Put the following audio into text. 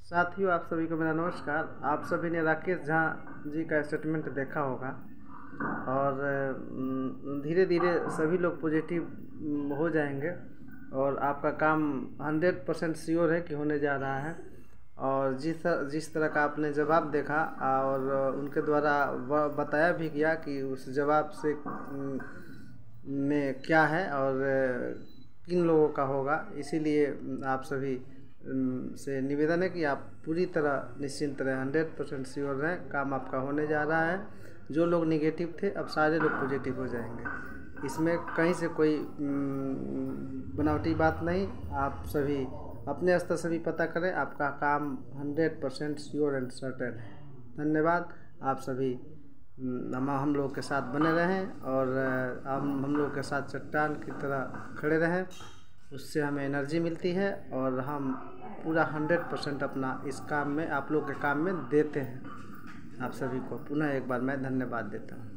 साथियों, आप सभी को मेरा नमस्कार। आप सभी ने राकेश झा जी का स्टेटमेंट देखा होगा और धीरे धीरे सभी लोग पॉजिटिव हो जाएंगे और आपका काम 100% श्योर है कि होने जा रहा है। और जिस तरह का आपने जवाब देखा और उनके द्वारा बताया भी गया कि उस जवाब से में क्या है और किन लोगों का होगा, इसीलिए आप सभी से निवेदन है कि आप पूरी तरह निश्चिंत रहें, 100% श्योर रहें, काम आपका होने जा रहा है। जो लोग निगेटिव थे अब सारे लोग पॉजिटिव हो जाएंगे, इसमें कहीं से कोई बनावटी बात नहीं। आप सभी अपने स्तर से भी पता करें, आपका काम 100% श्योर एंड सर्टेन है। धन्यवाद। आप सभी हम लोग के साथ बने रहें और हम लोग के साथ चट्टान की तरह खड़े रहें, उससे हमें एनर्जी मिलती है और हम पूरा 100% अपना इस काम में, आप लोग के काम में देते हैं। आप सभी को पुनः एक बार मैं धन्यवाद देता हूँ।